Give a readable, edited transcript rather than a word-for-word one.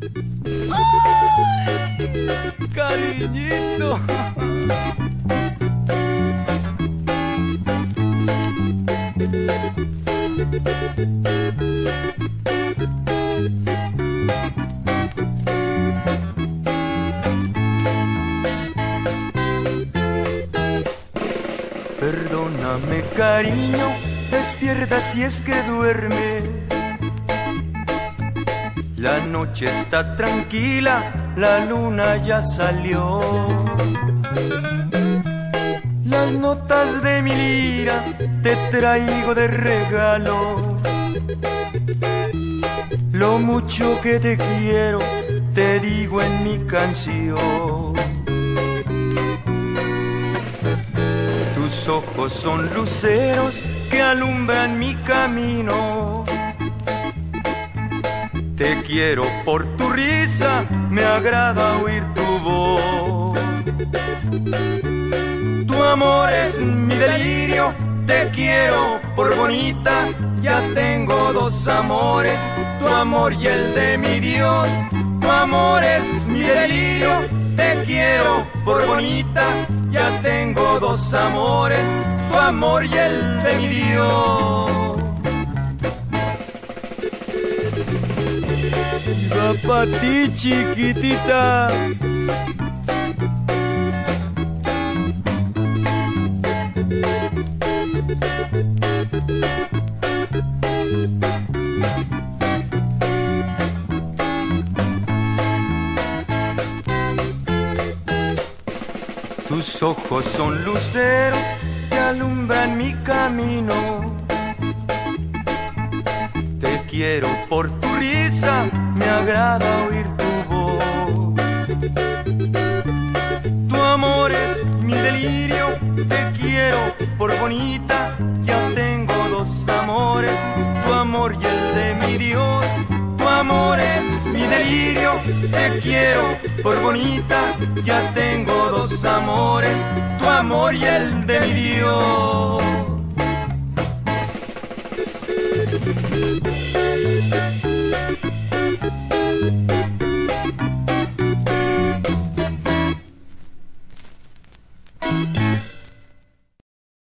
¡Ay, cariñito! Perdóname, cariño, despierta si es que duerme. La noche está tranquila, la luna ya salió. Las notas de mi lira te traigo de regalo. Lo mucho que te quiero te digo en mi canción. Tus ojos son luceros que alumbran mi camino. Te quiero por tu risa, me agrada oír tu voz. Tu amor es mi delirio, te quiero por bonita. Ya tengo dos amores, tu amor y el de mi Dios. Tu amor es mi delirio, te quiero por bonita. Ya tengo dos amores, tu amor y el de mi Dios. Va pa' ti, chiquitita. Tus ojos son luceros que alumbran mi camino. Te quiero por tu risa, me agrada oír tu voz. Tu amor es mi delirio, te quiero por bonita. Ya tengo dos amores, tu amor y el de mi Dios. Tu amor es mi delirio, te quiero por bonita. Ya tengo dos amores, tu amor y el de mi Dios.